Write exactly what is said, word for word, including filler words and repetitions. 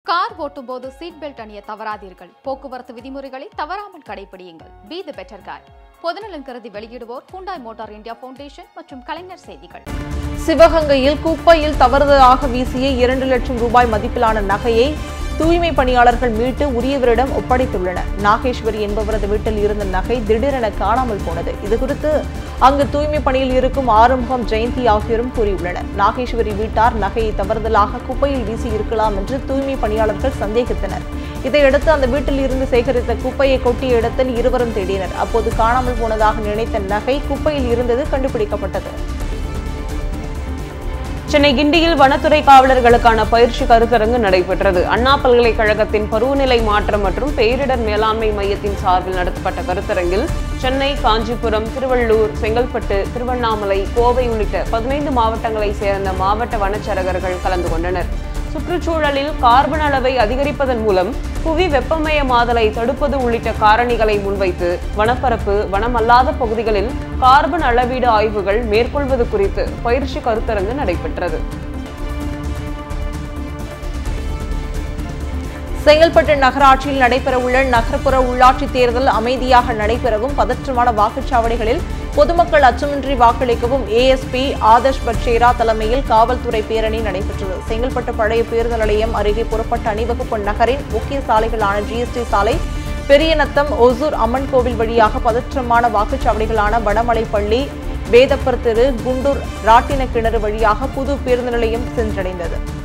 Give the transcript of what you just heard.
Car ஓட்டும் போது seat belt அணிய தவறாதீர்கள். போக்குவரத்து விதிமுறைகளை தவறாமல் கடைபிடியுங்கள். பி தி பெட்டர் காய். பொதுநலன் கருதி வெளியிடுவோர் ஹூண்டாய் மோட்டார் இந்தியா பவுண்டேஷன் மற்றும் கலைஞர் செய்திகள். சிவகங்கையில் குப்பையில் தவறுதலாக வீசிய இரண்டு லட்சம் ரூபாய் மதிப்பிலான நகையை தூய்மை பணியாளர்கள் மீட்டு உரியவரிடம் ஒப்படைத்துள்ளனர். நாகேஸ்வரி என்பவரது வீட்டில் இருந்த நகை திடீரென காணாமல் போனது. இதுகுறித்து அங்கு தூய்மை பணியில் இருக்கும் ஆறுமுகம், ஜெயந்தி ஆகியோரும் கூறியுள்ளனர். நாகேஸ்வரி வீட்டார் நகையை தவறுதலாக குப்பையில் வீசி இருக்கலாம் என்று தூய்மை பணியாளர்கள் சந்தேகித்தனர். இதையடுத்து அந்த வீட்டில் இருந்து சேகரித்த குப்பையை கொட்டிய இடத்தில் இருவரும் தேடினர். அப்போது காணாமல் போனதாக நினைத்த நகை குப்பையில் இருந்தது கண்டுபிடிக்கப்பட்டது. சென்னை கிண்டியில் வனத்துறை காவலர்களுக்கான பயிற்சி கருத்தரங்கு நடைபெற்றது. அண்ணா பல்கலைக்கழகத்தின் பருவநிலை மாற்றம் மற்றும் பேரிடர் மேலாண்மை மையத்தின் சார்பில் நடத்தப்பட்ட கருத்தரங்கில் சென்னை, காஞ்சிபுரம், திருவள்ளூர், செங்கல்பட்டு, திருவண்ணாமலை, கோவை உள்ளிட்ட பதினைந்து மாவட்டங்களைச் சேர்ந்த மாவட்ட வனச்சரகர்கள் கலந்து கொண்டனர். சுற்றுச்சூழலில் கார்பன் அளவை அதிகரிப்பதன் மூலம் புவி வெப்பமயமாதலை தடுப்பது உள்ளிட்ட காரணிகளை முன்வைத்து வனப்பரப்பு, வனமல்லாத பகுதிகளில் கார்பன் அளவீடு ஆய்வுகள் மேற்கொள்வது குறித்து பயிற்சி கருத்தரங்கு நடைபெற்றது. செங்கல்பட்டு நகராட்சியில் நடைபெறவுள்ள நகர்ப்புற உள்ளாட்சி தேர்தல் அமைதியாக நடைபெறவும், பதற்றமான வாக்குச்சாவடிகளில் பொதுமக்கள் அச்சமின்றி வாக்களிக்கவும் ஏஎஸ்பி ஆதர்ஷ் பட்சேரா தலைமையில் காவல்துறை பேரணி நடைபெற்றது. செங்கல்பட்டு பழைய பேருந்து நிலையம் அருகே புறப்பட்ட அணிவகுப்பு நகரின் முக்கிய சாலைகளான ஜிஎஸ்டி சாலை, பெரியநத்தம், ஒசூர் அம்மன் கோவில் வழியாக பதற்றமான வாக்குச்சாவடிகளான வடமலைப்பள்ளி, வேதப்பர் தெரு, குண்டூர், ராட்டின கிணறு வழியாக புது பேருந்து நிலையம் சென்றடைந்தது.